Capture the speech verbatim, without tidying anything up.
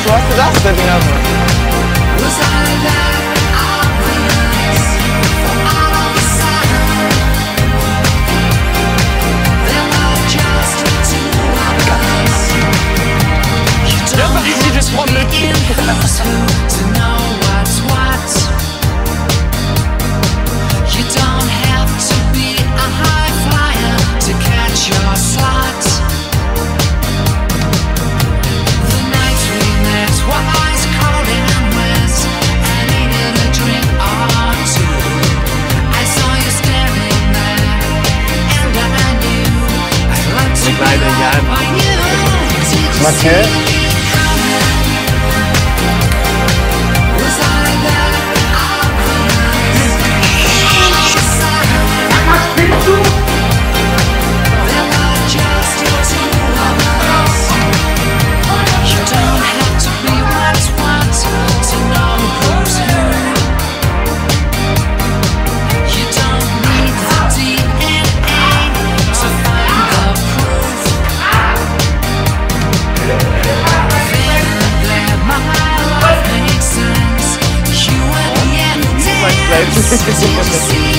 Wo hast du das denn her? You just want to You don't have to be a high flyer to catch your slot. The night we met were ice cold and wet. I needed a drink or two. I saw you standing there, and I knew I'd like to be by you. Matthieu. Did you see